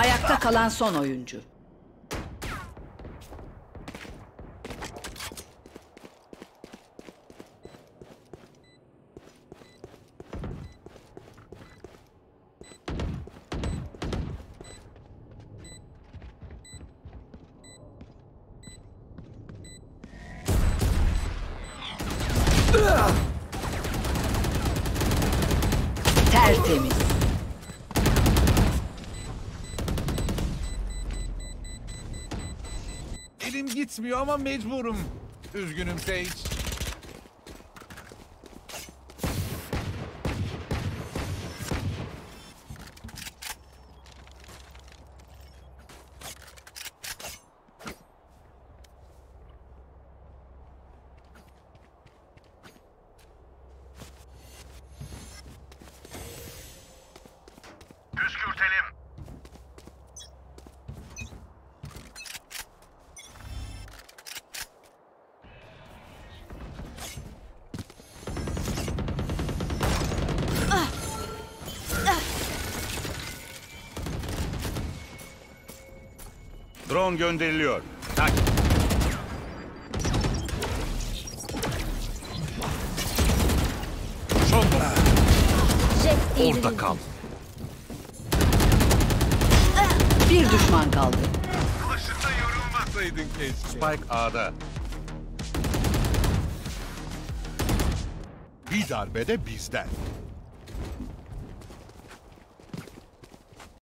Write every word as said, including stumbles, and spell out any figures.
Ayakta kalan son oyuncu. Tertemiz. Elim gitmiyor ama mecburum. Üzgünüm Sage. Püskürtelim. Drone gönderiliyor. Tak. Çok orada kal. Bir düşman kaldı. Başında yorulmasaydın keşke. Spike A'da. Bir darbede bizden.